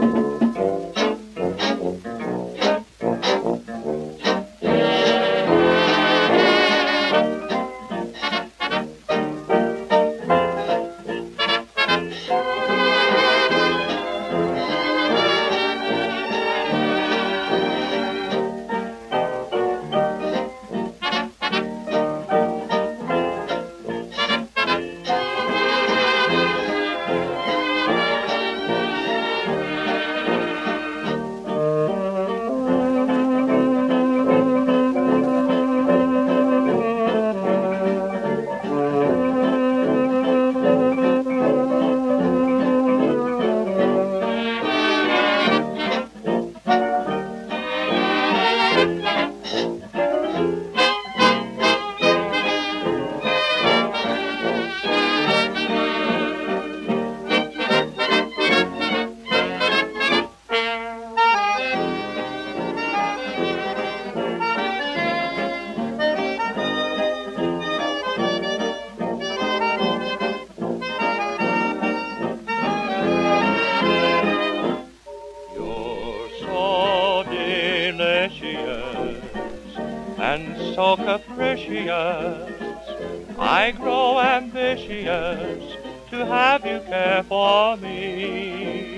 And so capricious, I grow ambitious to have you care for me.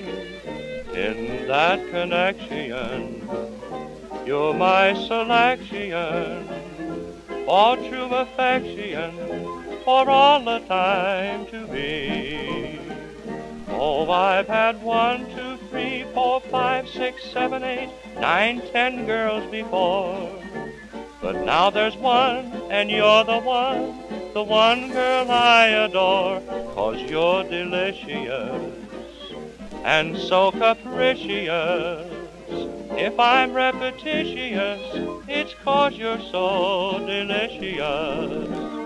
In that connection, you're my selection for true affection, for all the time to be. Oh, I've had 1, 2, 3, 4, 5, 6, 7, 8, 9, 10 girls before. But now there's one, and you're the one girl I adore. 'Cause you're delicious, and so capricious. If I'm repetitious, it's 'cause you're so delicious.